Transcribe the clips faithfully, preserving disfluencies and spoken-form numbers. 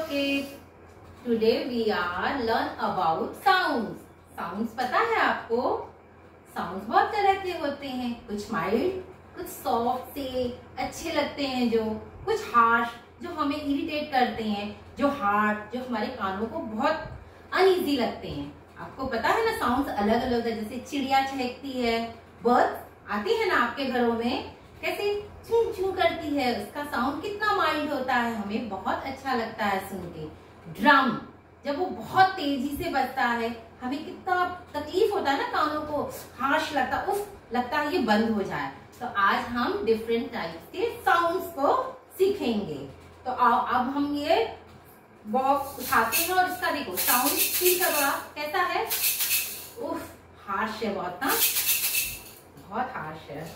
kids. Today we are learn about sounds. Sounds पता है आपको? Sounds बहुत तरह के होते हैं, कुछ माइल्ड, कुछ सॉफ्ट से अच्छे लगते हैं, जो कुछ हार्श जो हमें इरिटेट करते हैं, जो हार्ड जो हमारे कानों को बहुत अनईजी लगते हैं। आपको पता है ना साउंड्स अलग अलग है, जैसे चिड़िया चहकती है, बर्ड्स आती है ना आपके घरों में, कैसे चूं चूं करती है, उसका साउंड कितना माइल्ड होता है, हमें बहुत अच्छा लगता है सुन के। ड्रम जब वो बहुत तेजी से बजता है, हमें कितना तकलीफ होता है ना, कानों को हार्श लगता है, उफ लगता है ये बंद हो जाए। तो आज हम डिफरेंट टाइप्स के साउंड्स को सीखेंगे। तो आओ अब हम ये बॉक्स उठाते हैं और इसका देखो साउंड फील करो आप, कैसा है? उफ हार्श है बहुत ना, बहुत हार्श है।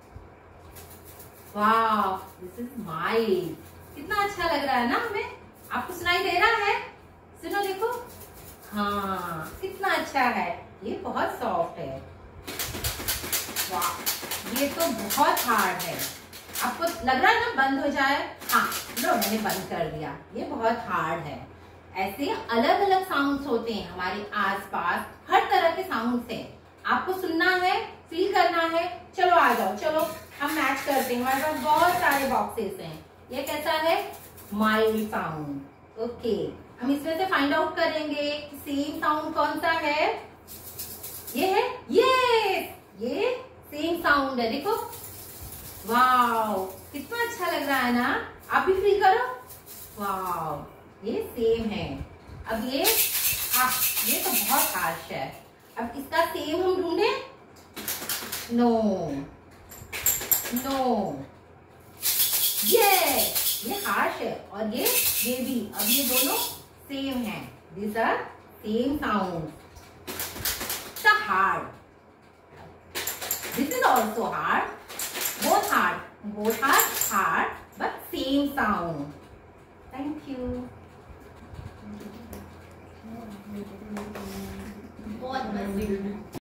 वाह दिस इज माइल्ड, कितना अच्छा लग रहा है ना हमें। आपको सुनाई दे रहा है? सुनो देखो, हाँ कितना अच्छा है। ये बहुत सॉफ्ट है। वाह ये तो बहुत हार्ड है। आपको लग रहा है ना बंद हो जाए? हाँ लो मैंने बंद कर दिया। ये बहुत हार्ड है। ऐसे अलग अलग साउंड्स होते हैं हमारे आसपास, हर तरह के साउंड्स हैं। आपको सुनना है, फील करना है, चलो आ जाओ, चलो हम मैच करते हैं। हमारे पास बहुत सारे बॉक्सेस हैं। ये कैसा है? Mild sound. ओके हम इसमें से फाइंड आउट करेंगे सेम साउंड कौन सा है। ये है, ये ये सेम साउंड है। देखो वाव कितना अच्छा लग रहा है ना, आप भी फील करो। वाव ये सेम है। अब ये आ, ये तो बहुत हार्श है। अब इसका सेम हम ढूंढे? नो नो ये ये हार्श है और ये ये भी। अब ये दोनों सेम है। These are same sounds. The hard. This is also hard. Both hard. Both are hard, but same sound. Thank you. बहुत मजे।